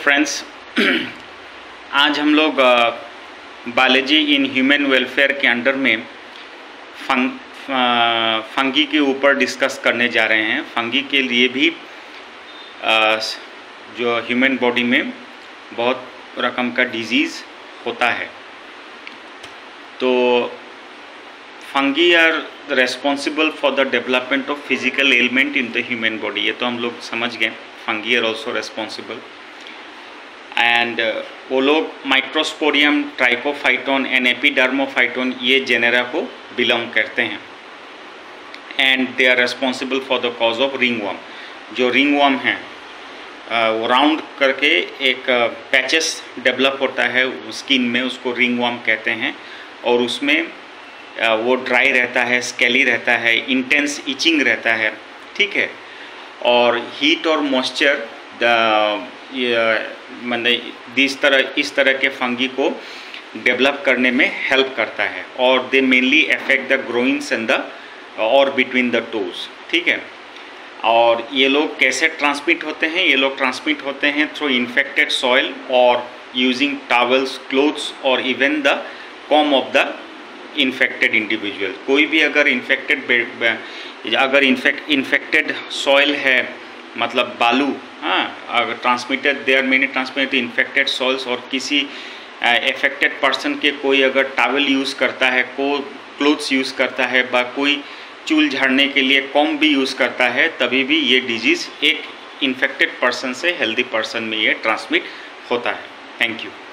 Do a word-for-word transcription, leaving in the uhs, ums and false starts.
Friends, आज हम लोग बायोलॉजी इन ह्यूमन वेलफेयर के अंडर में फंग फंगी के ऊपर डिस्कस करने जा रहे हैं। फंगी के लिए भी आ, जो ह्यूमन बॉडी में बहुत रकम का डिजीज़ होता है। तो fungi are responsible for the development of physical element in the human body, ये तो हम लोग समझ गए। Fungi are also responsible and वो लोग माइक्रोस्पोडियम, ट्राइकोफाइटोन एंड एपिडर्मोफाइटोन ये जेनेरा को बिलोंग करते हैं। And they are responsible for the cause of ringworm. जो रिंगवर्म है वो राउंड करके एक पैचेस डेवलप होता है स्किन में, उसको रिंगवर्म कहते हैं। और उसमें वो ड्राई रहता है, स्केली रहता है, इंटेंस इचिंग रहता है, ठीक है। और हीट और मॉइस्चर मतलब इस तरह इस तरह के फंगी को डेवलप करने में हेल्प करता है। और they mainly affect the groins and the और बिटवीन द टोज, ठीक है। और ये लोग कैसे ट्रांसमिट होते हैं? ये लोग ट्रांसमिट होते हैं थ्रू इन्फेक्टेड सॉइल और यूजिंग टॉवल्स, क्लोथ्स और even the comb of the infected individual. कोई भी अगर इन्फेक्टेड अगर इन्फेक्ट इन्फेक्टेड सॉइल है, मतलब बालू, हाँ, अगर ट्रांसमिटेड देयर मैंने ट्रांसमिटेड इन्फेक्टेड सॉइल्स, और किसी अफेक्टेड पर्सन के कोई अगर टॉवल यूज़ करता है, को क्लोथ्स यूज़ करता है, बा कोई चूल झाड़ने के लिए कॉम भी यूज़ करता है, तभी भी ये डिजीज़ एक इन्फेक्टेड पर्सन से हेल्दी पर्सन में ये ट्रांसमिट होता है। Thank you.